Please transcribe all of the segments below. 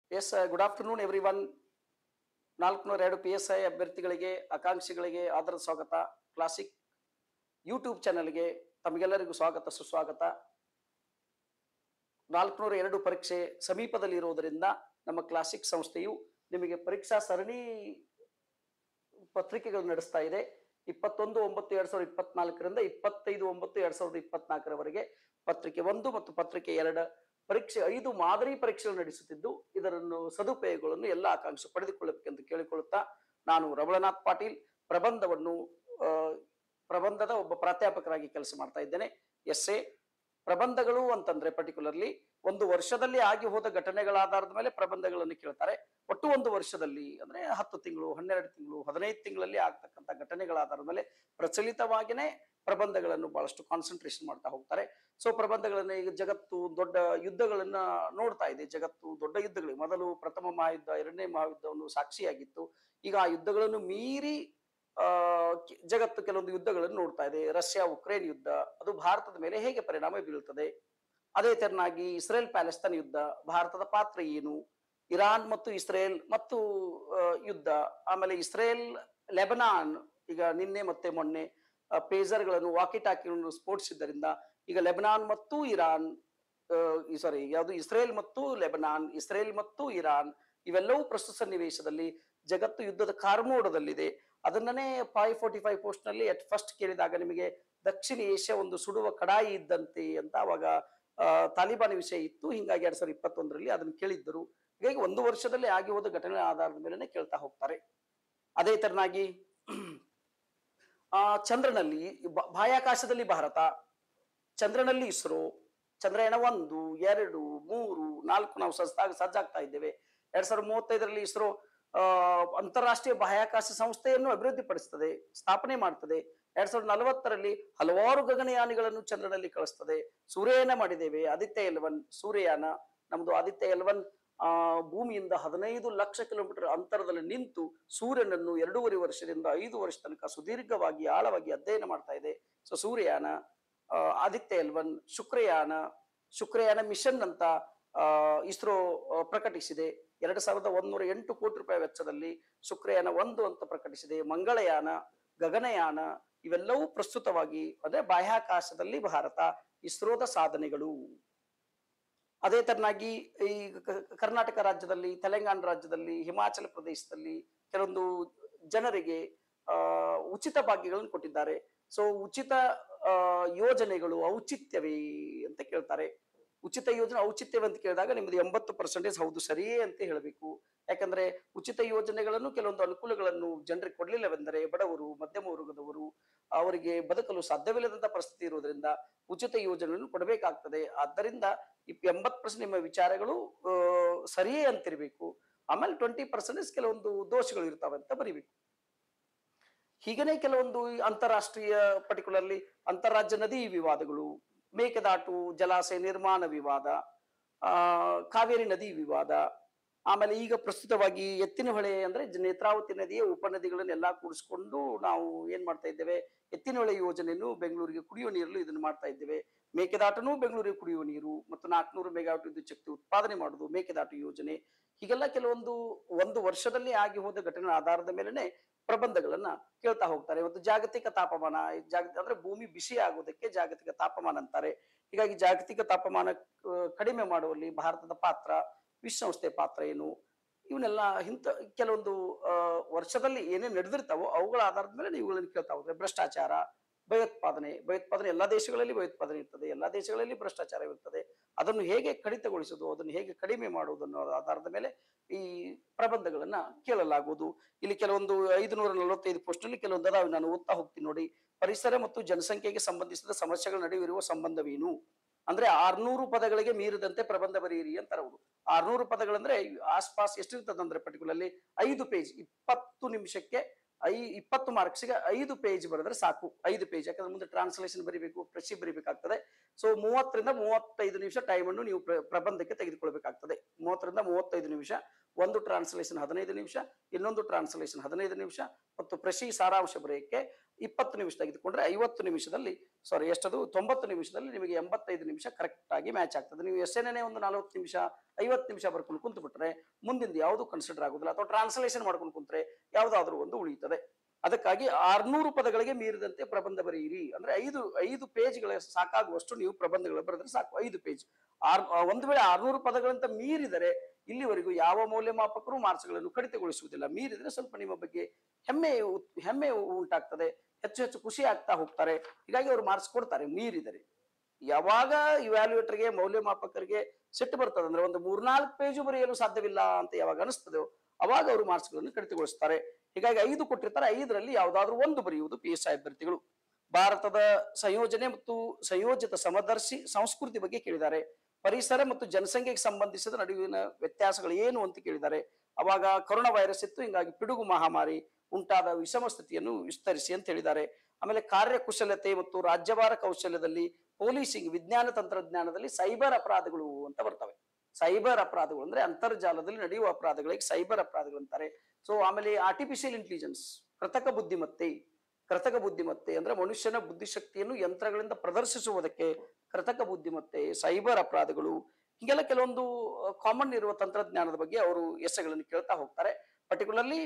Yes, good afternoon everyone. 402 PSI ಅಭ್ಯರ್ಥಿಗಳಿಗೆ ಆಕಾಂಕ್ಷಿಗಳಿಗೆ ಆದರದ ಸ್ವಾಗತ. Classic YouTube ಚಾನೆಲ್ಗೆ ತಮಗೆಲ್ಲರಿಗೂ ಸ್ವಾಗತ ಸುಸ್ವಾಗತ. 402 ಪರೀಕ್ಷೆ ಸಮೀಪದಲ್ಲಿ ಇರುವುದರಿಂದ ನಮ್ಮ ಕ್ಲಾಸಿಕ್ ಸಂಸ್ಥೆಯು ನಿಮಗೆ ಪರೀಕ್ಷಾ ಸರಣಿ ಪತ್ರಿಕೆಗಳು ನಡೆಸ್ತಾ ಇದೆ. 21/9/2024 25/9/2024 ಪತ್ರಿಕೆ 1 ಮತ್ತು ಪತ್ರಿಕೆ 2 ಪರೀಕ್ಷೆ 5 ಮಾದರಿ ಪರೀಕ್ಷೆಗಳು ನಡೆಸುತ್ತಿದ್ದು ಇದರನ್ನು ಸದುಪಯೋಗಗಳನ್ನು ಎಲ್ಲ ಆಕಾಂಕ್ಷಿ ಪಡೆದುಕೊಳ್ಳಬೇಕೆಂದು ಕೇಳಿಕೊಳ್ಳುತ್ತಾ ನಾನು ರಮಣನಾಥ್ ಪಾಟೀಲ್ ಪ್ರಬಂಧದ ಒಬ್ಬ ಪ್ರಾಧ್ಯಾಪಕರಾಗಿ ಕೆಲಸ ಮಾಡ್ತಾ ಇದ್ದೇನೆ. ಎಸ್ಎ ಪ್ರಬಂಧಗಳು ಅಂತಂದ್ರೆ ಪರ್ಟಿಕ್ಯುಲರ್ಲಿ ಒಂದು ವರ್ಷದಲ್ಲಿ ಆಗಿ ಹೋದ ಘಟನೆಗಳ ಆಧಾರದ ಮೇಲೆ ಪ್ರಬಂಧಗಳನ್ನು ಕೇಳ್ತಾರೆ. ಒಟ್ಟು ಒಂದು ವರ್ಷದಲ್ಲಿ ಅಂದ್ರೆ 10 ತಿಂಗಳು 12 ತಿಂಗಳು 15 ತಿಂಗಳಲ್ಲಿ ಆಗ್ತಕ್ಕಂಥ ಘಟನೆಗಳ ಆಧಾರದ ಮೇಲೆ ಪ್ರಚಲಿತವಾಗಿನೇ ಪ್ರಬಂಧಗಳನ್ನು ಬಹಳಷ್ಟು ಕಾನ್ಸಂಟ್ರೇಷನ್ ಮಾಡ್ತಾ ಹೋಗ್ತಾರೆ. ಸೊ ಪ್ರಬಂಧಗಳನ್ನ ಈಗ ಜಗತ್ತು ದೊಡ್ಡ ಯುದ್ಧಗಳನ್ನ ನೋಡ್ತಾ ಇದೆ. ಜಗತ್ತು ದೊಡ್ಡ ಯುದ್ಧಗಳು, ಮೊದಲು ಪ್ರಥಮ ಮಹಾಯುದ್ಧ, ಎರಡನೇ ಮಹಾಯುದ್ಧವನ್ನು ಸಾಕ್ಷಿಯಾಗಿತ್ತು. ಈಗ ಆ ಯುದ್ಧಗಳನ್ನು ಮೀರಿ ಜಗತ್ತು ಕೆಲವೊಂದು ಯುದ್ಧಗಳನ್ನು ನೋಡ್ತಾ ಇದೆ. ರಷ್ಯಾ ಉಕ್ರೇನ್ ಯುದ್ಧ, ಅದು ಭಾರತದ ಮೇಲೆ ಹೇಗೆ ಪರಿಣಾಮ ಬೀಳುತ್ತದೆ? ಅದೇ ತೆರನಾಗಿ ಇಸ್ರೇಲ್ ಪ್ಯಾಲೆಸ್ತೈನ್ ಯುದ್ಧ, ಭಾರತದ ಪಾತ್ರ ಏನು? ಇರಾನ್ ಮತ್ತು ಇಸ್ರೇಲ್ ಮತ್ತು ಯುದ್ಧ, ಆಮೇಲೆ ಇಸ್ರೇಲ್ ಲೆಬನಾನ್, ಈಗ ನಿನ್ನೆ ಮತ್ತೆ ಮೊನ್ನೆ ಪೇಜರ್ಗಳನ್ನು ವಾಕಿ ಟಾಕಿಗಳನ್ನು ಸ್ಫೋಟಿಸಿದ್ದರಿಂದ ಈಗ ಲೆಬನಾನ್ ಮತ್ತು ಇರಾನ್ ಯಾವುದು ಇಸ್ರೇಲ್ ಮತ್ತು ಲೆಬನಾನ್, ಇಸ್ರೇಲ್ ಮತ್ತು ಇರಾನ್ ಇವೆಲ್ಲವೂ ಪ್ರಸ್ತುತ ಸನ್ನಿವೇಶದಲ್ಲಿ ಜಗತ್ತು ಯುದ್ಧದ ಕಾರ್ಮೋಡದಲ್ಲಿದೆ. ಅದನ್ನೇ 545 ಪೋಸ್ಟ್ ನಲ್ಲಿ ಅಟ್ ಫಸ್ಟ್ ಕೇಳಿದಾಗ ನಿಮಗೆ ದಕ್ಷಿಣ ಏಷ್ಯಾ ಒಂದು ಸುಡುವ ಕಡಾಯಿ ಇದ್ದಂತೆ ಅಂತ ಅವಾಗ ತಾಲಿಬಾನ್ ವಿಷಯ ಇತ್ತು. ಹಿಂಗಾಗಿ 2021 ಅದನ್ನು ಕೇಳಿದ್ದರು. ಹೀಗಾಗಿ ಒಂದು ವರ್ಷದಲ್ಲಿ ಆಗಿ ಹೋದ ಘಟನೆ ಆಧಾರದ ಮೇಲೆ ಕೇಳ್ತಾ ಹೋಗ್ತಾರೆ. ಅದೇ ತರನಾಗಿ ಚಂದ್ರನಲ್ಲಿ ಬಾಹ್ಯಾಕಾಶದಲ್ಲಿ ಭಾರತ, ಚಂದ್ರನಲ್ಲಿ ಇಸ್ರೋ, ಚಂದ್ರಯಾನ 1, 2, 3, 4 ನಾವು ಸಜ್ಜಾಗ್ತಾ ಇದ್ದೇವೆ. 2035 ಇಸ್ರೋ ಅಂತಾರಾಷ್ಟ್ರೀಯ ಬಾಹ್ಯಾಕಾಶ ಸಂಸ್ಥೆಯನ್ನು ಅಭಿವೃದ್ಧಿಪಡಿಸ್ತದೆ, ಸ್ಥಾಪನೆ ಮಾಡ್ತದೆ. 2040 ಹಲವಾರು ಗಗನಯಾನಿಗಳನ್ನು ಚಂದ್ರನಲ್ಲಿ ಕಳಿಸ್ತದೆ. ಸೂರ್ಯಯಾನ ಮಾಡಿದ್ದೇವೆ, ಆದಿತ್ಯ L1 ಸೂರ್ಯಯಾನ ನಮ್ದು. ಆದಿತ್ಯ L1 ಭೂಮಿಯಿಂದ 15 ಲಕ್ಷ ಕಿಲೋಮೀಟರ್ ಅಂತರದಲ್ಲಿ ನಿಂತು ಸೂರ್ಯನನ್ನು 2.5 ವರ್ಷದಿಂದ 5 ವರ್ಷ ತನಕ ಸುದೀರ್ಘವಾಗಿ ಆಳವಾಗಿ ಅಧ್ಯಯನ ಮಾಡ್ತಾ ಇದೆ. So Suryayaan, Aditya L1, Shukrayaan mission ಅಂತ ಇಸ್ರೋ ಪ್ರಕಟಿಸಿದೆ. 2108 ಕೋಟಿ ರೂಪಾಯಿ ವೆಚ್ಚದಲ್ಲಿ ಶುಕ್ರಯಾನ 1 ಅಂತ ಪ್ರಕಟಿಸಿದೆ. ಮಂಗಳಯಾನ, ಗಗನಯಾನ ಇವೆಲ್ಲವೂ ಪ್ರಸ್ತುತವಾಗಿ ಅದೇ ಬಾಹ್ಯಾಕಾಶದಲ್ಲಿ ಭಾರತ, ಇಸ್ರೋದ ಸಾಧನೆಗಳು. ಅದೇ ತರನಾಗಿ ಈ ಕರ್ನಾಟಕ ರಾಜ್ಯದಲ್ಲಿ, ತೆಲಂಗಾಣ ರಾಜ್ಯದಲ್ಲಿ, ಹಿಮಾಚಲ ಪ್ರದೇಶದಲ್ಲಿ ಕೆಲವೊಂದು ಜನರಿಗೆ ಉಚಿತ ಭಾಗ್ಯಗಳನ್ನು ಕೊಟ್ಟಿದ್ದಾರೆ. ಸೊ ಉಚಿತ ಯೋಜನೆಗಳು ಔಚಿತ್ಯವೇ ಅಂತ ಕೇಳ್ತಾರೆ. ಉಚಿತ ಯೋಜನೆ ಔಚಿತ್ಯವೇ ಅಂತ ಕೇಳಿದಾಗ ನಿಮ್ದು 80% ಹೌದು ಸರಿಯೇ ಅಂತ ಹೇಳಬೇಕು. ಯಾಕಂದ್ರೆ ಉಚಿತ ಯೋಜನೆಗಳನ್ನು ಕೆಲವೊಂದು ಅನುಕೂಲಗಳನ್ನು ಜನರಿಗೆ ಕೊಡ್ಲಿಲ್ಲವೆಂದರೆ ಬಡವರು, ಮಧ್ಯಮ ವರ್ಗದವರು ಅವರಿಗೆ ಬದುಕಲು ಸಾಧ್ಯವಿಲ್ಲದಂತ ಪರಿಸ್ಥಿತಿ ಇರುವುದರಿಂದ ಉಚಿತ ಯೋಜನೆಗಳನ್ನು ಕೊಡಬೇಕಾಗ್ತದೆ. ಆದ್ದರಿಂದ 80% ನಿಮ್ಮ ವಿಚಾರಗಳು ಸರಿಯೇ ಅಂತಿರ್ಬೇಕು. ಆಮೇಲೆ 20% ಕೆಲವೊಂದು ದೋಷಗಳು ಇರ್ತಾವೆ ಅಂತ ಬರಿಬೇಕು. ಹೀಗನೇ ಕೆಲವೊಂದು ಅಂತಾರಾಷ್ಟ್ರೀಯ ಪರ್ಟಿಕ್ಯುಲರ್ಲಿ ಅಂತಾರಾಜ್ಯ ನದಿ ವಿವಾದಗಳು, ಮೇಕೆದಾಟು ಜಲಾಶಯ ನಿರ್ಮಾಣ ವಿವಾದ, ಕಾವೇರಿ ನದಿ ವಿವಾದ, ಆಮೇಲೆ ಈಗ ಪ್ರಸ್ತುತವಾಗಿ ಎತ್ತಿನಹೊಳೆ ಅಂದ್ರೆ ನೇತ್ರಾವತಿ ನದಿಯ ಉಪನದಿಗಳನ್ನೆಲ್ಲಾ ಕೂಡಿಸ್ಕೊಂಡು ನಾವು ಏನ್ ಮಾಡ್ತಾ ಇದ್ದೇವೆ, ಎತ್ತಿನಹೊಳೆ ಯೋಜನೆಯನ್ನು ಬೆಂಗಳೂರಿಗೆ ಕುಡಿಯುವ ನೀರಲು ಇದನ್ನು ಮಾಡ್ತಾ ಇದ್ದೇವೆ. ಮೇಕೆದಾಟನು ಬೆಂಗಳೂರಿಗೆ ಕುಡಿಯುವ ನೀರು ಮತ್ತು 400 ಮೆಗಾವಾಟ್ ವಿದ್ಯುತ್ ಶಕ್ತಿ ಉತ್ಪಾದನೆ ಮಾಡುವುದು ಮೇಕೆದಾಟು ಯೋಜನೆ. ಹೀಗೆಲ್ಲ ಕೆಲವೊಂದು ಒಂದು ವರ್ಷದಲ್ಲಿ ಆಗಿ ಹೋದ ಘಟನೆ ಆಧಾರದ ಮೇಲೆನೆ ಪ್ರಬಂಧಗಳನ್ನ ಕೇಳ್ತಾ ಹೋಗ್ತಾರೆ. ಮತ್ತು ಜಾಗತಿಕ ತಾಪಮಾನ, ಅಂದ್ರೆ ಭೂಮಿ ಬಿಸಿ ಆಗುವುದಕ್ಕೆ ಜಾಗತಿಕ ತಾಪಮಾನ ಅಂತಾರೆ. ಹೀಗಾಗಿ ಜಾಗತಿಕ ತಾಪಮಾನ ಕಡಿಮೆ ಮಾಡುವಲ್ಲಿ ಭಾರತದ ಪಾತ್ರ, ವಿಶ್ವಸಂಸ್ಥೆ ಪಾತ್ರ ಏನು, ಇವನ್ನೆಲ್ಲ ಇಂಥ ಕೆಲವೊಂದು ವರ್ಷದಲ್ಲಿ ಏನೇನು ನಡೆದಿರ್ತಾವೋ ಅವುಗಳ ಆಧಾರದ ಮೇಲೆ ಇವುಗಳನ್ನು ಕೇಳ್ತಾ ಹೋಗ್ತಾರೆ. ಭ್ರಷ್ಟಾಚಾರ, ಭಯೋತ್ಪಾದನೆ ಎಲ್ಲಾ ದೇಶಗಳಲ್ಲಿ ಭಯೋತ್ಪಾದನೆ ಇರ್ತದೆ, ಎಲ್ಲಾ ದೇಶಗಳಲ್ಲಿ ಭ್ರಷ್ಟಾಚಾರ ಇರ್ತದೆ. ಅದನ್ನು ಹೇಗೆ ಕಡಿತಗೊಳಿಸುವುದು, ಅದನ್ನು ಹೇಗೆ ಕಡಿಮೆ ಮಾಡುವುದು ಅನ್ನೋ ಆಧಾರದ ಮೇಲೆ ಈ ಪ್ರಬಂಧಗಳನ್ನ ಕೇಳಲಾಗುವುದು. ಇಲ್ಲಿ ಕೆಲವೊಂದು 545 ಪೋಸ್ಟ್ ನಲ್ಲಿ ಕೆಲವೊಂದು ಅದಾವೆ, ನಾನು ಓದ್ತಾ ಹೋಗ್ತೀನಿ ನೋಡಿ. ಪರಿಸರ ಮತ್ತು ಜನಸಂಖ್ಯೆಗೆ ಸಂಬಂಧಿಸಿದ ಸಮಸ್ಯೆಗಳ ನಡುವೆ ಇರುವ ಸಂಬಂಧವೇನು ಅಂದ್ರೆ 600 ಪದಗಳಿಗೆ ಮೀರಿದಂತೆ ಪ್ರಬಂಧ ಬರೆಯಿರಿ ಅಂತಾರೆ ಅವರು. 600 ಪದಗಳಂದ್ರೆ ಆಸ್ಪಾಸ್ ಎಷ್ಟಿರ್ತದಂದ್ರೆ ಪರ್ಟಿಕ್ಯುಲರ್ಲಿ 5 ಪೇಜ್, 20 ನಿಮಿಷಕ್ಕೆ 20 ಮಾರ್ಕ್ಸ್ಗೆ 5 ಪೇಜ್ ಬರೆದ್ರೆ ಸಾಕು. 5 ಪೇಜ್, ಯಾಕಂದ್ರೆ ಮುಂದೆ ಟ್ರಾನ್ಸ್ಲೇಷನ್ ಬರಿಬೇಕು, ಪ್ರೆಸಿ ಬರಿಬೇಕಾಗ್ತದೆ. ಸೊ 30 ರಿಂದ 35 ನಿಮಿಷ ಟೈಮ್ ಅನ್ನು ನೀವು ಪ್ರಬಂಧಕ್ಕೆ ತೆಗೆದುಕೊಳ್ಬೇಕಾಗ್ತದೆ. 30 ರಿಂದ 35 ನಿಮಿಷ. ಒಂದು ಟ್ರಾನ್ಸ್ಲೇಷನ್ 15 ನಿಮಿಷ, ಇನ್ನೊಂದು ಟ್ರಾನ್ಸ್ಲೇಷನ್ 15 ನಿಮಿಷ, ಮತ್ತು ಪ್ರೆಸಿ ಸಾರಾಂಶ ಬರೆಯಕ್ಕೆ 20 ನಿಮಿಷ ತೆಗೆದುಕೊಂಡ್ರೆ 50 ನಿಮಿಷದಲ್ಲಿ ಎಷ್ಟದು 90 ನಿಮಿಷದಲ್ಲಿ ನಿಮಗೆ 85 ನಿಮಿಷ ಕರೆಕ್ಟ್ ಆಗಿ ಮ್ಯಾಚ್ ಆಗ್ತದೆ. ನೀವು ಎಸ್ಸೇನೇ ಒಂದು 40 ನಿಮಿಷ 50 ನಿಮಿಷ ಬರ್ಕೊಂಡು ಕುಂತು ಬಿಟ್ರೆ ಮುಂದಿಂದ ಯಾವುದು ಕನ್ಸಿಡರ್ ಆಗುದಿಲ್ಲ, ಅಥವಾ ಟ್ರಾನ್ಸ್ಲೇಷನ್ ಮಾಡ್ಕೊಂಡು ಕುಂತ್ರೆ ಯಾವ್ದಾದ್ರು ಒಂದು ಉಳಿಯುತ್ತದೆ. ಅದಕ್ಕಾಗಿ 600 ಪದಗಳಿಗೆ ಮೀರಿದಂತೆ ಪ್ರಬಂಧ ಬರೆಯಿರಿ. ಅಂದ್ರೆ ಐದು ಪೇಜ್ಗಳ ಸಾಕಾಗುವಷ್ಟು ನೀವು ಪ್ರಬಂಧಗಳು ಬರೆದ್ರೆ ಸಾಕು. 5 ಪೇಜ್. ಒಂದು ವೇಳೆ 600 ಪದಗಳಂತ ಮೀರಿದರೆ ಇಲ್ಲಿವರೆಗೂ ಯಾವ ಮೌಲ್ಯಮಾಪಕರು ಮಾರ್ಕ್ಸ್ಗಳನ್ನು ಕಡಿತಗೊಳಿಸುವುದಿಲ್ಲ. ಮೀರಿದ್ರೆ ಸ್ವಲ್ಪ ನಿಮ್ಮ ಬಗ್ಗೆ ಹೆಮ್ಮೆ ಉಂಟಾಗ್ತದೆ, ಹೆಚ್ಚು ಹೆಚ್ಚು ಖುಷಿ ಆಗ್ತಾ ಹೋಗ್ತಾರೆ. ಹೀಗಾಗಿ ಅವರು ಮಾರ್ಕ್ಸ್ ಕೊಡ್ತಾರೆ ಮೀರಿದರೆ. ಯಾವಾಗ ಇವ್ಯಾಲ್ಯೂಯೇಟರ್ಗೆ ಮೌಲ್ಯಮಾಪಕರಿಗೆ ಸಿಟ್ಟು ಬರ್ತದೆ ಅಂದ್ರೆ ಒಂದು 3-4 ಪೇಜು ಬರೆಯಲು ಸಾಧ್ಯವಿಲ್ಲ ಅಂತ ಯಾವಾಗ ಅನಿಸ್ತದೋ ಅವಾಗ ಅವರು ಮಾರ್ಕ್ಸ್ಗಳನ್ನು ಕಡಿತಗೊಳಿಸ್ತಾರೆ. ಹೀಗಾಗಿ 5 ಕೊಟ್ಟಿರ್ತಾರೆ, 5ರಲ್ಲಿ ಯಾವ್ದಾದ್ರು ಒಂದು ಬರೆಯುವುದು PSI ಅಭ್ಯರ್ಥಿಗಳು. ಭಾರತದ ಸಂಯೋಜನೆ ಮತ್ತು ಸಂಯೋಜಿತ ಸಮದರ್ಶಿ ಸಂಸ್ಕೃತಿ ಬಗ್ಗೆ ಕೇಳಿದ್ದಾರೆ. ಪರಿಸರ ಮತ್ತು ಜನಸಂಖ್ಯೆಗೆ ಸಂಬಂಧಿಸಿದ ನಡುವಿನ ವ್ಯತ್ಯಾಸಗಳು ಏನು ಅಂತ ಕೇಳಿದ್ದಾರೆ. ಅವಾಗ ಕೊರೋನಾ ವೈರಸ್ ಇತ್ತು, ಹಿಂಗಾಗಿ ಪಿಡುಗು ಮಹಾಮಾರಿ ಉಂಟಾದ ವಿಷಮ ಸ್ಥಿತಿಯನ್ನು ವಿಸ್ತರಿಸಿ ಅಂತ ಹೇಳಿದ್ದಾರೆ. ಆಮೇಲೆ ಕಾರ್ಯಕುಶಲತೆ ಮತ್ತು ರಾಜ್ಯಭಾರ ಕೌಶಲ್ಯದಲ್ಲಿ ಪೊಲೀಸಿಂಗ್, ವಿಜ್ಞಾನ ತಂತ್ರಜ್ಞಾನದಲ್ಲಿ ಸೈಬರ್ ಅಪರಾಧಗಳು ಅಂತ ಬರ್ತವೆ. ಸೈಬರ್ ಅಪರಾಧಗಳು ಅಂದ್ರೆ ಅಂತರ್ಜಾಲದಲ್ಲಿ ನಡೆಯುವ ಅಪರಾಧಗಳಿಗೆ ಸೈಬರ್ ಅಪರಾಧಗಳು ಅಂತಾರೆ. ಆಮೇಲೆ ಆರ್ಟಿಫಿಷಿಯಲ್ ಇಂಟೆಲಿಜೆನ್ಸ್, ಕೃತಕ ಬುದ್ಧಿಮತ್ತೆ ಅಂದ್ರೆ ಮನುಷ್ಯನ ಬುದ್ಧಿಶಕ್ತಿಯನ್ನು ಯಂತ್ರಗಳಿಂದ ಪ್ರದರ್ಶಿಸುವುದಕ್ಕೆ ಕೃತಕ ಬುದ್ಧಿಮತ್ತೆ, ಸೈಬರ್ ಅಪರಾಧಗಳು, ಹೀಗೆಲ್ಲ ಕೆಲವೊಂದು ಕಾಮನ್ ಇರುವ ತಂತ್ರಜ್ಞಾನದ ಬಗ್ಗೆ ಅವರು ಎಸ್ಸೆಗಳನ್ನು ಕೇಳ್ತಾ ಹೋಗ್ತಾರೆ. ಪರ್ಟಿಕ್ಯುಲರ್ಲಿ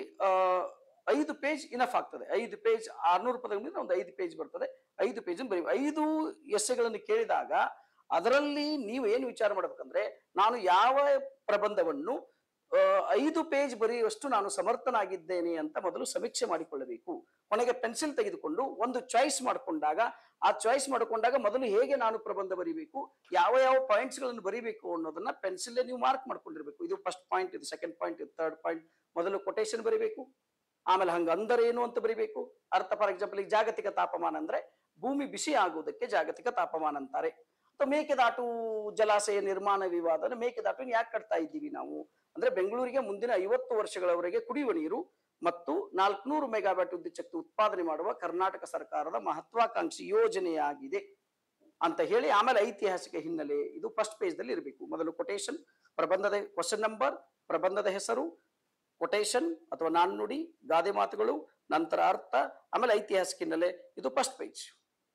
5 ಪೇಜ್ ಇನಫ್ ಆಗ್ತದೆ. 5 ಪೇಜ್ 600 ಪದಗಳಿಂದ ಒಂದು 5 ಪೇಜ್ ಬರ್ತದೆ. 5 ಪೇಜ್ ಬರೀ 5 ಎಸ್ಸೆಗಳನ್ನು ಕೇಳಿದಾಗ ಅದರಲ್ಲಿ ನೀವು ಏನು ವಿಚಾರ ಮಾಡ್ಬೇಕಂದ್ರೆ, ನಾನು ಯಾವ ಪ್ರಬಂಧವನ್ನು 5 ಪೇಜ್ ಬರೆಯುವಷ್ಟು ನಾನು ಸಮರ್ಥನಾಗಿದ್ದೇನೆ ಅಂತ ಮೊದಲು ಸಮೀಕ್ಷೆ ಮಾಡಿಕೊಳ್ಳಬೇಕು. ಕೊನೆಗೆ ಪೆನ್ಸಿಲ್ ತೆಗೆದುಕೊಂಡು ಒಂದು ಚಾಯ್ಸ್ ಮಾಡಿಕೊಂಡಾಗ ಮೊದಲು ಹೇಗೆ ನಾನು ಪ್ರಬಂಧ ಬರೀಬೇಕು, ಯಾವ ಪಾಯಿಂಟ್ಸ್ ಗಳನ್ನು ಬರೀಬೇಕು ಅನ್ನೋದನ್ನ ಪೆನ್ಸಿಲ್ ನೀವು ಮಾರ್ಕ್ ಮಾಡ್ಕೊಂಡಿರ್ಬೇಕು. ಇದು ಫಸ್ಟ್ ಪಾಯಿಂಟ್, ಇದು ಸೆಕೆಂಡ್ ಪಾಯಿಂಟ್, ಇದು ಥರ್ಡ್ ಪಾಯಿಂಟ್. ಮೊದಲು ಕೊಟೇಶನ್ ಬರೀಬೇಕು, ಆಮೇಲೆ ಹಂಗ ಅಂದರೆ ಏನು ಅಂತ ಬರೀಬೇಕು. ಅರ್ಥ, ಫಾರ್ ಎಕ್ಸಾಂಪಲ್ ಈಗ ಜಾಗತಿಕ ತಾಪಮಾನ ಅಂದ್ರೆ ಭೂಮಿ ಬಿಸಿ ಆಗುವುದಕ್ಕೆ ಜಾಗತಿಕ ತಾಪಮಾನ ಅಂತಾರೆ. ಅಥವಾ ಮೇಕೆದಾಟು ಜಲಾಶಯ ನಿರ್ಮಾಣ ವಿವಾದ, ಮೇಕೆದಾಟು ಯಾಕೆ ಕಟ್ತಾ ಇದ್ದೀವಿ ನಾವು ಅಂದ್ರೆ ಬೆಂಗಳೂರಿಗೆ ಮುಂದಿನ 50 ವರ್ಷಗಳವರೆಗೆ ಕುಡಿಯುವ ನೀರು ಮತ್ತು 400 ಮೆಗಾವ್ಯಾಟ್ ವಿದ್ಯುತ್ ಶಕ್ತಿ ಉತ್ಪಾದನೆ ಮಾಡುವ ಕರ್ನಾಟಕ ಸರ್ಕಾರದ ಮಹತ್ವಾಕಾಂಕ್ಷಿ ಯೋಜನೆಯಾಗಿದೆ ಅಂತ ಹೇಳಿ. ಆಮೇಲೆ ಐತಿಹಾಸಿಕ ಹಿನ್ನೆಲೆ, ಇದು ಫಸ್ಟ್ ಪೇಜ್ ದಲ್ಲಿ ಇರಬೇಕು. ಮೊದಲು ಕೊಟೇಶನ್, ಪ್ರಬಂಧದ ಕ್ವಶನ್ ನಂಬರ್, ಪ್ರಬಂಧದ ಹೆಸರು, ಕೊಟೇಶನ್ ಅಥವಾ ನಾಣ್ಣುಡಿ, ಗಾದೆ ಮಾತುಗಳು, ನಂತರ ಅರ್ಥ, ಆಮೇಲೆ ಐತಿಹಾಸಿಕ ಹಿನ್ನೆಲೆ. ಇದು ಫಸ್ಟ್ ಪೇಜ್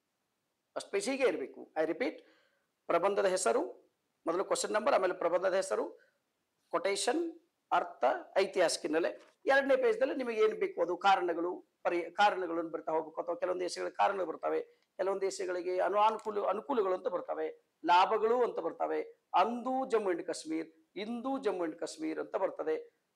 ಹೀಗೆ ಇರಬೇಕು. ಐ ರಿಪೀಟ್, ಪ್ರಬಂಧದ ಹೆಸರು, ಮೊದಲು ಕ್ವಶನ್ ನಂಬರ್, ಆಮೇಲೆ ಪ್ರಬಂಧದ ಹೆಸರು, ಕೊಟೇಶನ್, ಅರ್ಥ, ಐತಿಹಾಸಿಕ ಹಿನ್ನೆಲೆ. 2ನೇ ಪೇಜ್ ದಲ್ಲಿ ನಿಮಗೆ ಏನ್ ಬೇಕು ಅದು ಕಾರಣಗಳನ್ನು ಬರ್ತಾ ಹೋಗ್ಬೇಕು. ಅಥವಾ ಕೆಲವೊಂದು ದೇಶಗಳಿಗೆ ಕಾರಣಗಳು ಬರ್ತವೆ, ಕೆಲವೊಂದು ದೇಶಗಳಿಗೆ ಅನುಕೂಲಗಳು ಅಂತ ಬರ್ತವೆ, ಲಾಭಗಳು ಅಂತ ಬರ್ತವೆ. ಅಂದು ಜಮ್ಮು ಅಂಡ್ ಕಾಶ್ಮೀರ್, ಇಂದು ಜಮ್ಮು ಅಂಡ್ ಕಾಶ್ಮೀರ್ ಅಂತ ಬರ್ತದೆ.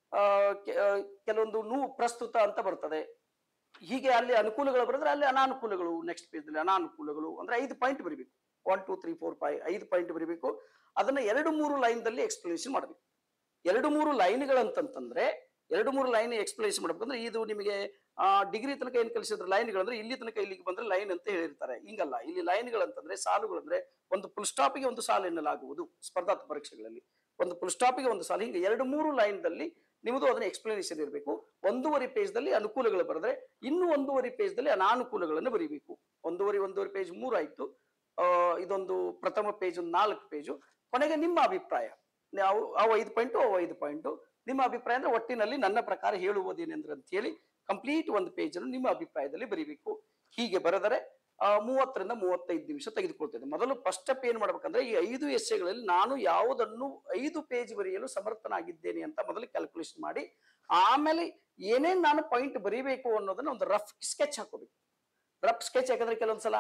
ಕೆಲವೊಂದು ಪ್ರಸ್ತುತ ಅಂತ ಬರ್ತದೆ. ಹೀಗೆ ಅಲ್ಲಿ ಅನುಕೂಲಗಳು ಬರೆದ್ರೆ ಅಲ್ಲಿ ಅನಾನುಕೂಲಗಳು. ನೆಕ್ಸ್ಟ್ ಪೇಜ್ ದಲ್ಲಿ ಅನಾನುಕೂಲಗಳು ಅಂದ್ರೆ 5 ಪಾಯಿಂಟ್ ಬರೀಬೇಕು. 1 2 3 4 5 5 ಪಾಯಿಂಟ್ ಬರೀಬೇಕು. ಅದನ್ನ 2-3 ಲೈನ್ ದಲ್ಲಿ ಎಕ್ಸ್ಪ್ಲನೇಷನ್ ಮಾಡಬೇಕು. 2-3 ಲೈನ್ಗಳಂತಂದ್ರೆ 2-3 ಲೈನ್ ಎಕ್ಸ್ಪ್ಲನೇಷನ್ ಮಾಡ್ಬೇಕಂದ್ರೆ, ಇದು ನಿಮಗೆ ಡಿಗ್ರಿ ತನಕ ಏನ್ ಕಲಿಸಿದ್ರೆ ಲೈನ್ಗಳಂದ್ರೆ ಇಲ್ಲಿ ತನಕ ಇಲ್ಲಿಗೆ ಬಂದ್ರೆ ಲೈನ್ ಅಂತ ಹೇಳಿರ್ತಾರೆ. ಹಿಂಗಲ್ಲ, ಇಲ್ಲಿ ಲೈನ್ಗಳಂತಂದ್ರೆ ಸಾಲುಗಳಂದ್ರೆ ಒಂದು ಫುಲ್ ಸ್ಟಾಪಿಗೆ ಒಂದು ಸಾಲು ಎನ್ನಲಾಗುವುದು ಸ್ಪರ್ಧಾತ್ಮಕ ಪರೀಕ್ಷೆಗಳಲ್ಲಿ. ಒಂದು ಫುಲ್ ಸ್ಟಾಪಿಗೆ ಒಂದು ಸಾಲು, ಹಿಂಗೆ 2-3 ಲೈನ್ ದಲ್ಲಿ ನಿಮ್ಮದು ಅದನ್ನ ಎಕ್ಸ್ಪ್ಲನೇಷನ್ ಇರಬೇಕು. 1.5 ಪೇಜ್ ದಲ್ಲಿ ಅನುಕೂಲಗಳು ಬರೆದ್ರೆ ಇನ್ನು 1.5 ಪೇಜ್ ದಲ್ಲಿ ಅನಾನುಕೂಲಗಳನ್ನು ಬರೀಬೇಕು. 1.5 ಪೇಜ್ 3 ಆಯ್ತು. ಇದೊಂದು ಪ್ರಥಮ ಪೇಜ್ 4 ಪೇಜು. ಕೊನೆಗೆ ನಿಮ್ಮ ಅಭಿಪ್ರಾಯ, ಅವು 5 ಪಾಯಿಂಟು ನಿಮ್ಮ ಅಭಿಪ್ರಾಯ ಅಂದ್ರೆ ಒಟ್ಟಿನಲ್ಲಿ ನನ್ನ ಪ್ರಕಾರ ಹೇಳುವುದೇನೆಂದ್ರೆ ಅಂತ ಹೇಳಿ ಕಂಪ್ಲೀಟ್ ಒಂದು ಪೇಜ್ ಅನ್ನು ನಿಮ್ಮ ಅಭಿಪ್ರಾಯದಲ್ಲಿ ಬರೀಬೇಕು. ಹೀಗೆ ಬರೆದರೆ 30 ರಿಂದ 35 ನಿಮಿಷ ತೆಗೆದುಕೊಳ್ತದೆ. ಮೊದಲು ಫಸ್ಟ್ ಸ್ಟೆಪ್ ಏನ್ ಮಾಡ್ಬೇಕಂದ್ರೆ, ಈ 5 ಎಸ್ಸೆಗಳಲ್ಲಿ ನಾನು ಯಾವುದನ್ನು 5 ಪೇಜ್ ಬರೆಯಲು ಸಮರ್ಥನಾಗಿದ್ದೇನೆ ಅಂತ ಮೊದಲು ಕ್ಯಾಲ್ಕುಲೇಷನ್ ಮಾಡಿ, ಆಮೇಲೆ ಏನೇನ್ ನಾನು ಪಾಯಿಂಟ್ ಬರೀಬೇಕು ಅನ್ನೋದನ್ನ ಒಂದು ರಫ್ ಸ್ಕೆಚ್ ಹಾಕೋಬೇಕು. ರಫ್ ಸ್ಕೆಚ್ ಯಾಕಂದ್ರೆ ಕೆಲವೊಂದ್ಸಲ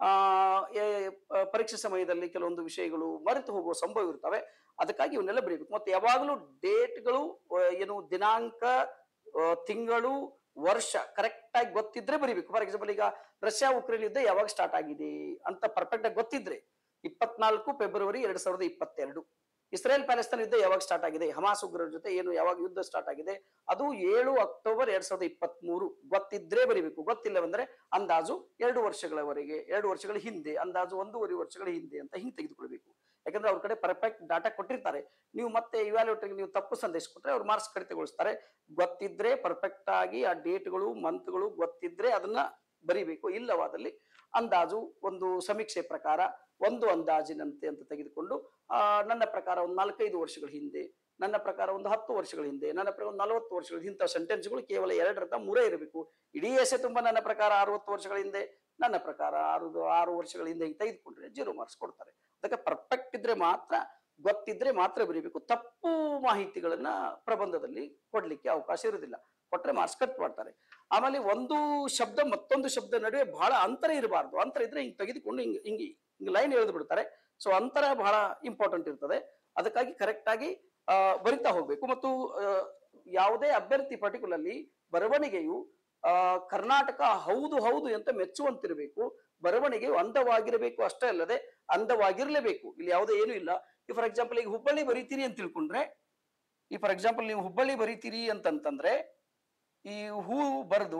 ಪರೀಕ್ಷೆ ಸಮಯದಲ್ಲಿ ಕೆಲವೊಂದು ವಿಷಯಗಳು ಮರೆತು ಹೋಗುವ ಸಂಭವ ಇರ್ತವೆ. ಅದಕ್ಕಾಗಿ ಇವನ್ನೆಲ್ಲ ಬರೀಬೇಕು. ಮತ್ತೆ ಯಾವಾಗಲೂ ಡೇಟ್ಗಳು, ಏನು ದಿನಾಂಕ, ತಿಂಗಳು, ವರ್ಷ ಕರೆಕ್ಟ್ ಆಗಿ ಗೊತ್ತಿದ್ರೆ ಬರೀಬೇಕು. ಫಾರ್ ಎಕ್ಸಾಂಪಲ್ ಈಗ ರಷ್ಯಾ ಉಕ್ರೇನ್ ಯುದ್ಧ ಯಾವಾಗ ಸ್ಟಾರ್ಟ್ ಆಗಿದೆ ಅಂತ ಪರ್ಫೆಕ್ಟ್ ಆಗಿ ಗೊತ್ತಿದ್ರೆ 24 ಫೆಬ್ರವರಿ 2022. ಇಸ್ರೇಲ್ ಪ್ಯಾಲೆಸ್ತೈನ್ ಯುದ್ಧ ಯಾವಾಗ ಸ್ಟಾರ್ಟ್ ಆಗಿದೆ, ಹಮಾಸ್ ಉಗ್ರರ ಜೊತೆ ಯಾವಾಗ ಯುದ್ಧ ಸ್ಟಾರ್ಟ್ ಆಗಿದೆ, ಅದು 7 ಅಕ್ಟೋಬರ್ 2023 ಗೊತ್ತಿದ್ರೆ ಬರೀಬೇಕು. ಗೊತ್ತಿಲ್ಲವೆಂದ್ರೆ ಅಂದಾಜು 2 ವರ್ಷಗಳವರೆಗೆ, 2 ವರ್ಷಗಳ ಹಿಂದೆ, ಅಂದಾಜು 1.5 ವರ್ಷಗಳ ಹಿಂದೆ ಅಂತ ಹಿಂಗೆ ತೆಗೆದುಕೊಳ್ಬೇಕು. ಯಾಕಂದ್ರೆ ಅವ್ರ ಕಡೆ ಪರ್ಫೆಕ್ಟ್ ಡಾಟಾ ಕೊಟ್ಟಿರ್ತಾರೆ. ನೀವು ಮತ್ತೆ ಇವ್ಯಾಲ್ಯೂಯೇಟರ್ಗೆ ನೀವು ತಪ್ಪು ಸಂದೇಶ ಕೊಟ್ಟರೆ ಅವ್ರು ಮಾರ್ಕ್ಸ್ ಕಡಿತಗೊಳಿಸ್ತಾರೆ. ಗೊತ್ತಿದ್ರೆ ಪರ್ಫೆಕ್ಟ್ ಆಗಿ ಆ ಡೇಟ್ಗಳು, ಮಂತ್ಗಳು ಗೊತ್ತಿದ್ರೆ ಅದನ್ನ ಬರಿಬೇಕು. ಇಲ್ಲವಾದಲ್ಲಿ ಅಂದಾಜು ಒಂದು ಸಮೀಕ್ಷೆ ಪ್ರಕಾರ ಒಂದು ಅಂದಾಜಿನಂತೆ ಅಂತ ತೆಗೆದುಕೊಂಡು ನನ್ನ ಪ್ರಕಾರ ಒಂದು 4-5 ವರ್ಷಗಳ ಹಿಂದೆ ನನ್ನ ಪ್ರಕಾರ ಒಂದು 10 ವರ್ಷಗಳ ಹಿಂದೆ, ನನ್ನ ಪ್ರಕಾರ ಒಂದು 40 ವರ್ಷಗಳ ಇಂಥ ಸೆಂಟೆನ್ಸ್ಗಳು ಕೇವಲ 2 3 ಇರಬೇಕು. ಇಡೀ ಎಸೆ ತುಂಬಾ ನನ್ನ ಪ್ರಕಾರ 60 ವರ್ಷಗಳ ಹಿಂದೆ, ನನ್ನ ಪ್ರಕಾರ 6 ವರ್ಷಗಳ ಹಿಂದೆ ತೆಗೆದುಕೊಂಡ್ರೆ 0 ಮಾರ್ಕ್ಸ್ ಕೊಡ್ತಾರೆ. ಅದಕ್ಕೆ ಪರ್ಫೆಕ್ಟ್ ಇದ್ರೆ ಮಾತ್ರ, ಗೊತ್ತಿದ್ರೆ ಮಾತ್ರ ಬರೀಬೇಕು. ತಪ್ಪು ಮಾಹಿತಿಗಳನ್ನ ಪ್ರಬಂಧದಲ್ಲಿ ಕೊಡ್ಲಿಕ್ಕೆ ಅವಕಾಶ ಇರುವುದಿಲ್ಲ. ಕೊಟ್ರೆ ಮಾರ್ಕ್ಸ್ ಕಟ್ ಮಾಡ್ತಾರೆ. ಆಮೇಲೆ ಒಂದು ಶಬ್ದ ಮತ್ತೊಂದು ಶಬ್ದ ನಡುವೆ ಬಹಳ ಅಂತರ ಇರಬಾರ್ದು. ಅಂತರ ಇದ್ರೆ ಹಿಂಗ್ ತೆಗೆದುಕೊಂಡು ಹಿಂಗ್ ಲೈನ್ ಎಳೆದು ಬಿಡ್ತಾರೆ. ಸೊ ಅಂತರ ಬಹಳ ಇಂಪಾರ್ಟೆಂಟ್ ಇರ್ತದೆ. ಅದಕ್ಕಾಗಿ ಕರೆಕ್ಟ್ ಆಗಿ ಬರಿತಾ ಹೋಗ್ಬೇಕು. ಮತ್ತು ಯಾವುದೇ ಅಭ್ಯರ್ಥಿ ಪರ್ಟಿಕ್ಯುಲರ್ಲಿ ಬರವಣಿಗೆಯು ಕರ್ನಾಟಕ ಹೌದು ಹೌದು ಅಂತ ಮೆಚ್ಚುವಂತಿರಬೇಕು. ಬರವಣಿಗೆಯು ಅಂದವಾಗಿರಬೇಕು ಅಷ್ಟೇ ಅಲ್ಲದೆ ಅಂದವಾಗಿರ್ಲೇಬೇಕು. ಇಲ್ಲಿ ಯಾವುದೇ ಏನು ಇಲ್ಲ. ಈ ಫಾರ್ ಎಕ್ಸಾಂಪಲ್ ಈಗ ಹುಬ್ಬಳ್ಳಿ ಬರೀತೀರಿ ಅಂತ ತಿಳ್ಕೊಂಡ್ರೆ, ಈ ಫಾರ್ ಎಕ್ಸಾಂಪಲ್ ನೀವು ಹುಬ್ಬಳ್ಳಿ ಬರೀತೀರಿ ಅಂತಂತಂದ್ರೆ ಈ ಹೂ ಬರೆದು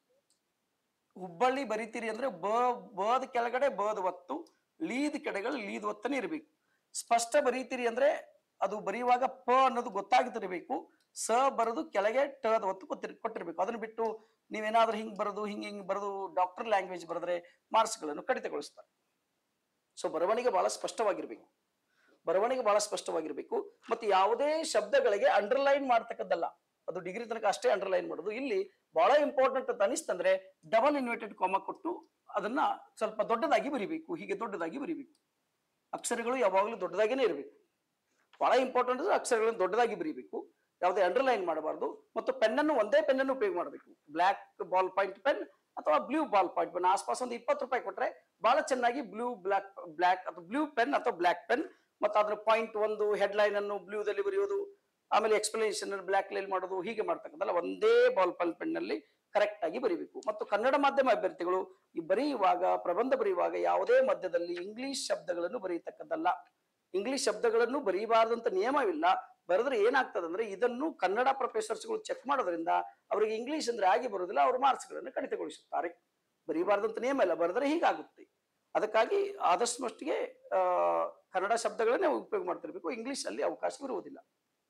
ಹುಬ್ಬಳ್ಳಿ ಬರೀತೀರಿ ಅಂದ್ರೆ ಬದ ಕೆಳಗಡೆ ಬದ ಒತ್ತು, ಲೀದ್ ಕೆಳಗಡೆ ಲೀದ್ ಒತ್ತನೇ ಇರಬೇಕು. ಸ್ಪಷ್ಟ ಬರೀತೀರಿ ಅಂದ್ರೆ ಅದು ಬರೆಯುವಾಗ ಪ ಅನ್ನೋದು ಗೊತ್ತಾಗ್ತಿರ್ಬೇಕು. ಸ ಬರೆದು ಕೆಳಗೆ ಟದ ಒತ್ತು ಕೊಟ್ಟಿರ್ಬೇಕು. ಅದನ್ನ ಬಿಟ್ಟು ನೀವೇನಾದ್ರೂ ಹಿಂಗ್ ಬರೆದು ಹಿಂಗ್ ಬರೆದು ಡಾಕ್ಟರ್ ಲ್ಯಾಂಗ್ವೇಜ್ ಬರೆದ್ರೆ ಮಾರ್ಕ್ಸ್ ಗಳನ್ನು ಕಡಿತಗೊಳಿಸ್ತಾರೆ. ಸೊ ಬರವಣಿಗೆ ಬಹಳ ಸ್ಪಷ್ಟವಾಗಿರ್ಬೇಕು. ಬರವಣಿಗೆ ಬಹಳ ಸ್ಪಷ್ಟವಾಗಿರ್ಬೇಕು. ಮತ್ತೆ ಯಾವುದೇ ಶಬ್ದಗಳಿಗೆ ಅಂಡರ್ಲೈನ್ ಮಾಡ್ತಕ್ಕದ್ದಲ್ಲ. ಅದು ಡಿಗ್ರಿ ತನಕ ಅಷ್ಟೇ ಅಂಡರ್ಲೈನ್ ಮಾಡೋದು. ಇಲ್ಲಿ ಬಹಳ ಇಂಪಾರ್ಟೆಂಟ್ ಅಂತ ಅನಿಸ್ತಂದ್ರೆ ಡಬಲ್ ಇನ್ವರ್ಟೆಡ್ ಕಾಮಾ ಕೊಟ್ಟು ಅದನ್ನ ಸ್ವಲ್ಪ ದೊಡ್ಡದಾಗಿ ಬರಿಬೇಕು. ಹೀಗೆ ದೊಡ್ಡದಾಗಿ ಬರಿಬೇಕು. ಅಕ್ಷರಗಳು ಯಾವಾಗಲೂ ದೊಡ್ಡದಾಗಿನೇ ಇರಬೇಕು. ಬಹಳ ಇಂಪಾರ್ಟೆಂಟ್ ಅಕ್ಷರಗಳನ್ನು ದೊಡ್ಡದಾಗಿ ಬರೀಬೇಕು. ಯಾವುದೇ ಅಂಡರ್ಲೈನ್ ಮಾಡಬಾರ್ದು. ಮತ್ತು ಪೆನ್ನನ್ನು ಒಂದೇ ಪೆನ್ನನ್ನು ಉಪಯೋಗ ಮಾಡಬೇಕು. ಬ್ಲಾಕ್ ಬಾಲ್ ಪಾಯಿಂಟ್ ಪೆನ್ ಅಥವಾ ಬ್ಲೂ ಬಾಲ್ ಪಾಯಿಂಟ್ ಪೆನ್ ಆಸ್ಪಾಸ್ ಒಂದು 20 ರೂಪಾಯಿ ಕೊಟ್ರೆ ಬಹಳ ಚೆನ್ನಾಗಿ ಬ್ಲಾಕ್ ಅಥವಾ ಬ್ಲೂ ಪೆನ್ ಅಥವಾ ಬ್ಲಾಕ್ ಪೆನ್, ಮತ್ತು ಅದ್ರ ಪಾಯಿಂಟ್ ಒಂದು ಹೆಡ್ಲೈನ್ ಅನ್ನು ಬ್ಲೂದಲ್ಲಿ ಬರೆಯೋದು, ಆಮೇಲೆ ಎಕ್ಸ್ಪ್ಲನೇಷನ್ ಬ್ಲಾಕ್ ಲೈನ್ ಮಾಡೋದು, ಹೀಗೆ ಮಾಡ್ತಕ್ಕಂಥಲ್ಲ ಒಂದೇ ಬಾಲ್ ಪೆನ್ ನಲ್ಲಿ ಕರೆಕ್ಟ್ ಆಗಿ ಬರೀಬೇಕು. ಮತ್ತು ಕನ್ನಡ ಮಾಧ್ಯಮ ಅಭ್ಯರ್ಥಿಗಳು ಈ ಬರೆಯುವಾಗ, ಪ್ರಬಂಧ ಬರೆಯುವಾಗ ಯಾವುದೇ ಮಧ್ಯದಲ್ಲಿ ಇಂಗ್ಲಿಷ್ ಶಬ್ದಗಳನ್ನು ಬರೆಯತಕ್ಕದ್ದಲ್ಲ. ಇಂಗ್ಲಿಷ್ ಶಬ್ದಗಳನ್ನು ಬರೀಬಾರ್ದಂತ ನಿಯಮವಿಲ್ಲ. ಬರೆದ್ರೆ ಏನಾಗ್ತದಂದ್ರೆ ಇದನ್ನು ಕನ್ನಡ ಪ್ರೊಫೆಸರ್ಸ್ಗಳು ಚೆಕ್ ಮಾಡೋದ್ರಿಂದ ಅವರಿಗೆ ಇಂಗ್ಲಿಷ್ ಅಂದ್ರೆ ಆಗಿ ಬರುವುದಿಲ್ಲ. ಅವರು ಮಾರ್ಕ್ಸ್ ಗಳನ್ನು ಕಡಿತಗೊಳಿಸುತ್ತಾರೆ. ಬರೀಬಾರ್ದಂತ ನಿಯಮ ಇಲ್ಲ, ಬರೆದ್ರೆ ಹೀಗಾಗುತ್ತೆ. ಅದಕ್ಕಾಗಿ ಆದಷ್ಟು ಮಟ್ಟಿಗೆ ಕನ್ನಡ ಶಬ್ದಗಳನ್ನೇ ಉಪಯೋಗ ಮಾಡ್ತಿರ್ಬೇಕು. ಇಂಗ್ಲಿಷ್ ಅಲ್ಲಿ ಅವಕಾಶವಿರುವುದಿಲ್ಲ.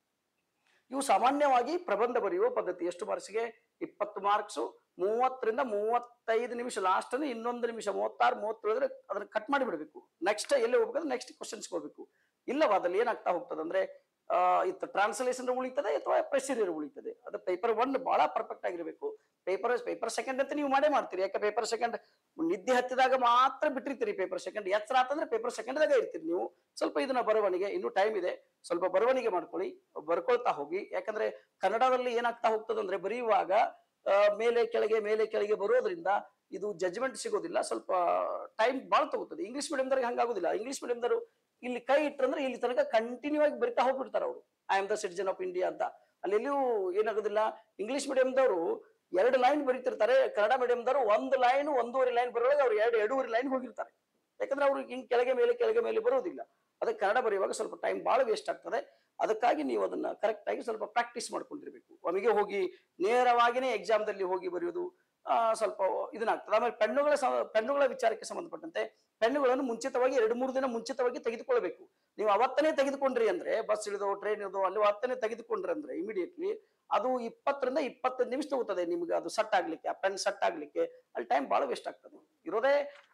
ಇವು ಸಾಮಾನ್ಯವಾಗಿ ಪ್ರಬಂಧ ಬರೆಯುವ ಪದ್ಧತಿ. ಎಷ್ಟು ಮಾರ್ಕ್ಸ್ಗೆ? 20 ಮಾರ್ಕ್ಸ್. 30 ರಿಂದ 35 ನಿಮಿಷ, ಲಾಸ್ಟ್ ಅಂದ್ರೆ 1 ನಿಮಿಷ, 36 37 ಅದನ್ನ ಕಟ್ ಮಾಡಿ ಬಿಡಬೇಕು. ನೆಕ್ಸ್ಟ್ ಎಲ್ಲಿ ಹೋಗ್ಬೇಕಾದ್ರೆ ನೆಕ್ಸ್ಟ್ ಕ್ವಶನ್ಸ್ ಹೋಗ್ಬೇಕು. ಇಲ್ಲವಾದಲ್ಲಿ ಏನಾಗ್ತಾ ಹೋಗ್ತದೆ ಅಂದ್ರೆ ಇತ್ತು ಟ್ರಾನ್ಸ್ಲೇಷನ್ ಉಳಿತದೆ ಅಥವಾ ಪ್ರೆಸಿರಿಯರ್ ಉಳಿತದೆ. ಅದು ಪೇಪರ್ 1 ಬಹಳ ಪರ್ಫೆಕ್ಟ್ ಆಗಿರ್ಬೇಕು. ಪೇಪರ್ ಸೆಕೆಂಡ್ ಅಂತ ನೀವು ಮಾಡ್ತೀರಿ. ಯಾಕೆ ಪೇಪರ್ ಸೆಕೆಂಡ್ ನಿದ್ದೆ ಹತ್ತಿದಾಗ ಮಾತ್ರ ಬಿಟ್ಟಿರ್ತೀರಿ. ಪೇಪರ್ ಸೆಕೆಂಡ್ ಎಚ್ಚರ ಆತಂದ್ರೆ ಪೇಪರ್ ಸೆಕೆಂಡ್ ದಾಗ ಇರ್ತೀರಿ ನೀವು. ಸ್ವಲ್ಪ ಇದನ್ನ ಬರವಣಿಗೆ ಇನ್ನೂ ಟೈಮ್ ಇದೆ, ಸ್ವಲ್ಪ ಬರವಣಿಗೆ ಮಾಡ್ಕೊಳ್ಳಿ, ಬರ್ಕೊಳ್ತಾ ಹೋಗಿ. ಯಾಕಂದ್ರೆ ಕನ್ನಡದಲ್ಲಿ ಏನಾಗ್ತಾ ಹೋಗ್ತದೆ ಅಂದ್ರೆ ಬರೆಯುವಾಗ ಮೇಲೆ ಕೆಳಗೆ ಬರೋದ್ರಿಂದ ಇದು ಜಜ್ಮೆಂಟ್ ಸಿಗೋದಿಲ್ಲ. ಸ್ವಲ್ಪ ಟೈಮ್ ಬಹಳ ತಗೋತದೆ. ಇಂಗ್ಲಿಷ್ ಮೀಡಿಯಂದವ್ರಿಗೆ ಹಂಗಾಗೋದಿಲ್ಲ. ಇಂಗ್ಲಿಷ್ ಮೀಡಿಯಂದವರು ಇಲ್ಲಿ ಕೈ ಇಟ್ಟಂದ್ರೆ ಇಲ್ಲಿ ತನಕ ಕಂಟಿನ್ಯೂ ಆಗಿ ಬರಿತಾ ಹೋಗ್ಬಿಡ್ತಾರೆ ಅವರು. I am the citizen of India ಅಂತ. ಅಲ್ಲೆಲ್ಲೂ ಏನಾಗೋದಿಲ್ಲ. ಇಂಗ್ಲಿಷ್ ಮೀಡಿಯಂದವರು 2 ಲೈನ್ ಬರೀತಿರ್ತಾರೆ. ಕನ್ನಡ ಮೀಡಿಯಂದವರು 1 ಲೈನ್ 1.5 ಲೈನ್ ಬರೋವಾಗ ಅವ್ರು 2.5 ಲೈನ್ ಹೋಗಿರ್ತಾರೆ. ಯಾಕಂದ್ರೆ ಅವ್ರಿಗೆ ಹಿಂಗ್ ಕೆಳಗೆ ಮೇಲೆ ಬರೋದಿಲ್ಲ. ಅದಕ್ಕೆ ಕನ್ನಡ ಬರೆಯುವಾಗ ಸ್ವಲ್ಪ ಟೈಮ್ ಬಹಳ ವೇಸ್ಟ್ ಆಗ್ತದೆ. ಅದಕ್ಕಾಗಿ ನೀವು ಅದನ್ನ ಕರೆಕ್ಟ್ ಆಗಿ ಸ್ವಲ್ಪ ಪ್ರಾಕ್ಟೀಸ್ ಮಾಡ್ಕೊಂಡಿರ್ಬೇಕು. ಒಮ್ಮೆಗೆ ಹೋಗಿ ನೇರವಾಗಿನೇ ಎಕ್ಸಾಮ್ದಲ್ಲಿ ಹೋಗಿ ಬರೆಯೋದು ಸ್ವಲ್ಪ ಇದನ್ನಾಗ್ತದೆ. ಆಮೇಲೆ ಪೆನ್ನುಗಳ ವಿಚಾರಕ್ಕೆ ಸಂಬಂಧಪಟ್ಟಂತೆ ಪೆನ್ನುಗಳನ್ನು ಮುಂಚಿತವಾಗಿ 2-3 ದಿನ ಮುಂಚಿತವಾಗಿ ತೆಗೆದುಕೊಳ್ಬೇಕು. ನೀವು ಅವತ್ತನೇ ತೆಗೆದುಕೊಂಡ್ರಿ ಅಂದ್ರೆ ಬಸ್ ಇಳಿದೋ ಟ್ರೈನ್ ಇಳಿದೋ ಅಲ್ಲಿ ಅವತ್ತನೇ ತೆಗೆದುಕೊಂಡ್ರಿ ಅಂದ್ರೆ ಇಮಿಡಿಯೇಟ್ಲಿ ಅದು 20 ರಿಂದ 25 ನಿಮಿಷ ತಗೋತದೆ ನಿಮ್ಗೆ ಅದು ಸೆಟ್ ಆಗ್ಲಿಕ್ಕೆ, ಆ ಪೆನ್ ಸೆಟ್ ಆಗ್ಲಿಕ್ಕೆ. ಅಲ್ಲಿ ಟೈಮ್ ಬಹಳ ವೇಸ್ಟ್ ಆಗ್ತದೆ. ಇರೋದೇ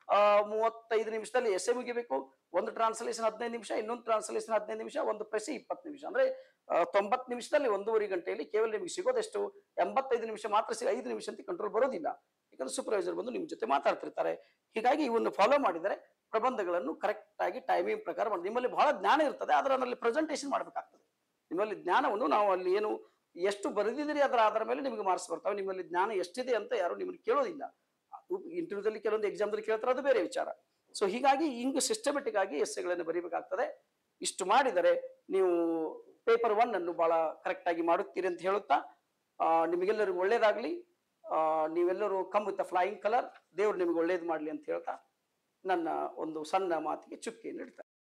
35 ನಿಮಿಷದಲ್ಲಿ ಎಸೆ ಮುಗಿಬೇಕು. ಒಂದು ಟ್ರಾನ್ಸ್ಲೇಷನ್ 15 ನಿಮಿಷ, ಇನ್ನೊಂದು ಟ್ರಾನ್ಸ್ಲೇಷನ್ 15 ನಿಮಿಷ, ಒಂದು ಪ್ರೆಸ್ 20 ನಿಮಿಷ. ಅಂದ್ರೆ 90 ನಿಮಿಷದಲ್ಲಿ 1.5 ಗಂಟೆಯಲ್ಲಿ ಕೇವಲ ನಿಮಗೆ ಸಿಗೋದೆಷ್ಟು 85 ನಿಮಿಷ ಮಾತ್ರ. 5 ನಿಮಿಷ ಅಂತ ಕಂಟ್ರೋಲ್ ಬರೋದಿಲ್ಲ. ಯಾಕಂದ್ರೆ ಸೂಪರ್ವೈಸರ್ ಬಂದು ನಿಮ್ ಜೊತೆ ಮಾತಾಡ್ತಿರ್ತಾರೆ. ಹೀಗಾಗಿ ಇವನ್ನು ಫಾಲೋ ಮಾಡಿದರೆ ಪ್ರಬಂಧಗಳನ್ನು ಕರೆಕ್ಟ್ ಆಗಿ ಟೈಮಿಂಗ್ ಪ್ರಕಾರ ಮಾಡಿ. ನಿಮ್ಮಲ್ಲಿ ಬಹಳ ಜ್ಞಾನ ಇರ್ತದೆ, ಆದ್ರೆ ಅದರಲ್ಲಿ ಪ್ರೆಸೆಂಟೇಷನ್ ಮಾಡ್ಬೇಕಾಗ್ತದೆ. ನಿಮ್ಮಲ್ಲಿ ಜ್ಞಾನವನ್ನು ನಾವು ಅಲ್ಲಿ ಏನು ಎಷ್ಟು ಬರೆದಿದ್ದೀರಿ ಅದರ ಆಧಾರ ಮೇಲೆ ನಿಮಗೆ ಮಾರ್ಕ್ಸ್ ಬರ್ತವೆ. ನಿಮ್ಮಲ್ಲಿ ಜ್ಞಾನ ಎಷ್ಟಿದೆ ಅಂತ ಯಾರು ನಿಮ್ಮನ್ನು ಕೇಳೋದಿಲ್ಲ. ಇಂಟರ್ವ್ಯೂದಲ್ಲಿ ಕೆಲವೊಂದು ಎಕ್ಸಾಮ್ದಲ್ಲಿ ಕೇಳ್ತಾರೆ, ಅದು ಬೇರೆ ವಿಚಾರ. ಸೊ ಹೀಗಾಗಿ ಹಿಂಗ್ ಸಿಸ್ಟಮೆಟಿಕ್ ಆಗಿ ಎಸ್ಸೆಗಳನ್ನು ಬರೀಬೇಕಾಗ್ತದೆ. ಇಷ್ಟು ಮಾಡಿದರೆ ನೀವು ಪೇಪರ್ 1 ಅನ್ನು ಬಹಳ ಕರೆಕ್ಟ್ ಆಗಿ ಮಾಡುತ್ತೀರಿ ಅಂತ ಹೇಳುತ್ತಾ ನಿಮಗೆಲ್ಲರಿಗೂ ಒಳ್ಳೇದಾಗ್ಲಿ. ನೀವೆಲ್ಲರೂ ಕಮ್ ವಿತ್ ಫ್ಲೈಯಿಂಗ್ ಕಲರ್. ದೇವ್ರು ನಿಮಗೆ ಒಳ್ಳೇದು ಮಾಡ್ಲಿ ಅಂತ ಹೇಳ್ತಾ ನನ್ನ ಒಂದು ಸಣ್ಣ ಮಾತಿಗೆ ಚುಕ್ಕಿಯನ್ನು ಇಡ್ತಾರೆ.